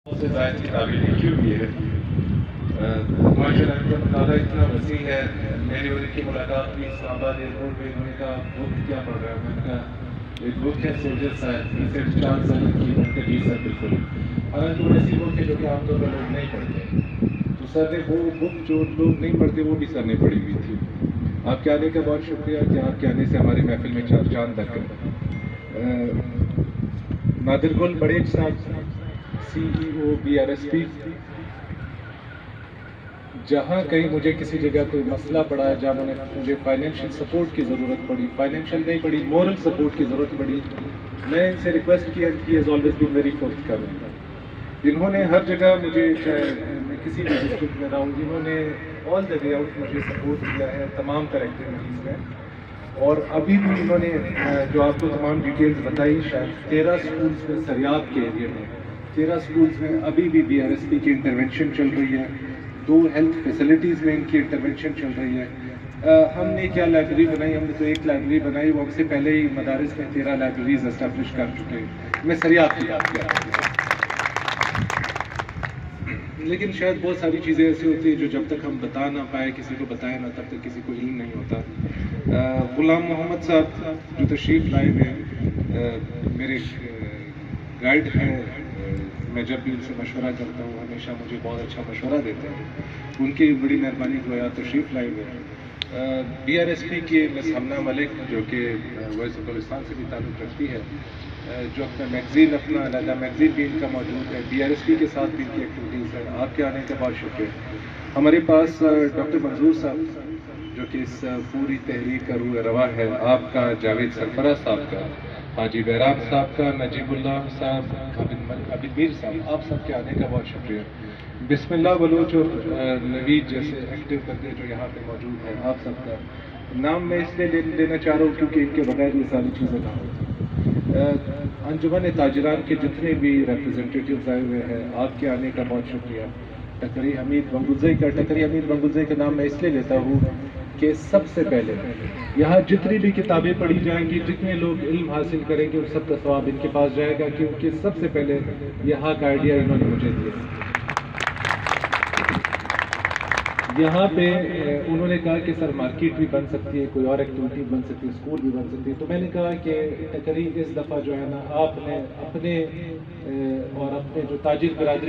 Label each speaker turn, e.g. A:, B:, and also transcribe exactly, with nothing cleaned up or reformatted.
A: سے زائد کتابیں لکھی ہوئی ہے. ماشاء اللہ ان کا مطالعہ اتنا وسیع ہے. میری اور ان کی ملاقات بھی اسلام آباد ایئرپورٹ پہ. انہوں نے کہا بک کیا پڑھ رہا ہے؟ میں نے کہا ایک بک ہے سولجر صاحب چار سال کی. میں نے کہا جی سر بالکل. حالانکہ وہ ایسی بک ہے جو کہ عام طور پر لوگ نہیں پڑھتے. تو سر نے وہ بک جو لوگ نہیں پڑھتے وہ بھی سر نے پڑھی ہوئی تھی. آپ کے آنے کا بہت شکریہ کہ آپ کے آنے سے ہماری محفل میں چار چاند لگ گئے. نادر گل بڑیچ صاحب C E O B R S P. جہاں کہیں مجھے کسی جگہ کوئی مسئلہ پڑا ہے, جہاں مجھے فائنینشیل سپورٹ کی ضرورت پڑی, فائنینشیل نہیں پڑی, مورل سپورٹ کی ضرورت پڑی, میں ان سے ریکویسٹ کیا کہ he's always been very forthcoming. انہوں نے ہر جگہ مجھے, چاہے میں کسی بھی ڈسٹرکٹ میں رہا ہوں, انہوں نے آل دا وے آؤٹ مجھے سپورٹ کیا ہے تمام طرح ایکٹیویٹیز میں. اور ابھی بھی انہوں نے جو آپ کو تمام ڈیٹیلز بتائی, شاید تیرہ اسکولس میں سریاب کے ایریے میں تیرہ اسکولس میں ابھی بھی بی آر ایس پی کی انٹروینشن چل رہی ہے. دو ہیلتھ فیسلٹیز میں ان کی انٹروینشن چل رہی ہے. ہم نے کیا لائبریری بنائی, ہم نے تو ایک لائبریری بنائی, وہ ہم سے پہلے ہی مدارس میں تیرہ لائبریریز اسٹیبلش کر چکے ہیں. میں سریاب کی بات کر رہا ہوں. لیکن شاید بہت ساری چیزیں ایسی ہوتی ہیں جو جب تک ہم بتا نہ پائے, کسی کو بتائے نہ, تب تک کسی کو علم نہیں ہوتا. غلام محمد صاحب جو تشریف لائے ہوئے میرے گائیڈ ہیں, میں جب بھی ان سے مشورہ کرتا ہوں ہمیشہ مجھے بہت اچھا مشورہ دیتے ہیں. ان کی بڑی مہربانی گویا تشریف لائے ہوئے. بی آر ایس پی کی مس ہمنا ملک جو کہ وائس آف بلوچستان سے بھی تعلق رکھتی ہے, جو اپنا میگزین اپنا علیحدہ میگزین بھی ان کا موجود ہے. بی آر ایس پی کے ساتھ بھی ان کی ایکٹیویٹیز ہیں. آپ کے آنے کا بہت شکریہ. ہمارے پاس ڈاکٹر منظور صاحب جو کہ اس پوری تحریک کا روح روا ہے, آپ کا, جاوید سرفراز صاحب کا, حاجی بہرام صاحب کا, نجیب اللہ صاحب, عابد میر صاحب, آپ سب کے آنے کا بہت شکریہ. بسم اللہ بلوچ اور نوید جیسے ایکٹیو بندے جو یہاں پہ موجود ہیں, آپ سب کا نام میں اس لیے لینا چاہ رہا ہوں کیونکہ ان کے بغیر یہ ساری چیزیں نہ ہوتی. انجمن تاجران کے جتنے بھی ریپرزنٹیٹیوز آئے ہوئے ہیں, آپ کے آنے کا بہت شکریہ. ٹکری حمید بنگلزئی کا ٹکری حمید بنگلزئی کا نام میں اس لیے لیتا ہوں کہ سب سے پہلے یہاں جتنی بھی کتابیں پڑھی جائیں گی, جتنے لوگ علم حاصل کریں گے, ان سب کا ثواب ان کے پاس جائے گا, کیونکہ سب سے پہلے یہاں کا آئیڈیا انہوں نے مجھے دیا. یہاں پہ انہوں نے کہا کہ سر مارکیٹ بھی بن سکتی ہے, کوئی اور ایکٹیویٹی بن سکتی ہے, اسکول بھی بن سکتی ہے. تو میں نے کہا کہ ٹکری اس دفعہ جو ہے نا, آپ نے اپنے اور اپنے جو تاجر برادری